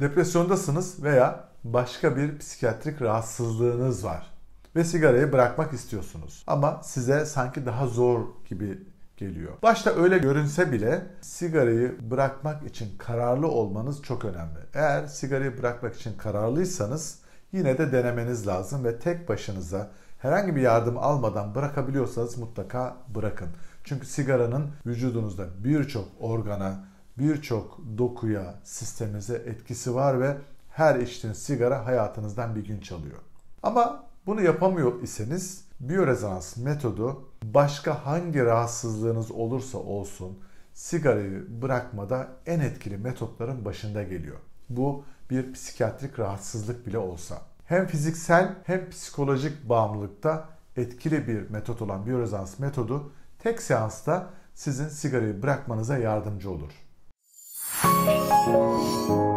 Depresyondasınız veya başka bir psikiyatrik rahatsızlığınız var ve sigarayı bırakmak istiyorsunuz. Ama size sanki daha zor gibi geliyor. Başta öyle görünse bile sigarayı bırakmak için kararlı olmanız çok önemli. Eğer sigarayı bırakmak için kararlıysanız yine de denemeniz lazım ve tek başınıza herhangi bir yardım almadan bırakabiliyorsanız mutlaka bırakın. Çünkü sigaranın vücudunuzda birçok organa, birçok dokuya, sisteminize etkisi var ve her içtiğiniz sigara hayatınızdan bir gün çalıyor. Ama bunu yapamıyor iseniz biyorezonans metodu başka hangi rahatsızlığınız olursa olsun sigarayı bırakmada en etkili metotların başında geliyor. Bu bir psikiyatrik rahatsızlık bile olsa. Hem fiziksel hem psikolojik bağımlılıkta etkili bir metot olan biyorezonans metodu tek seansta sizin sigarayı bırakmanıza yardımcı olur.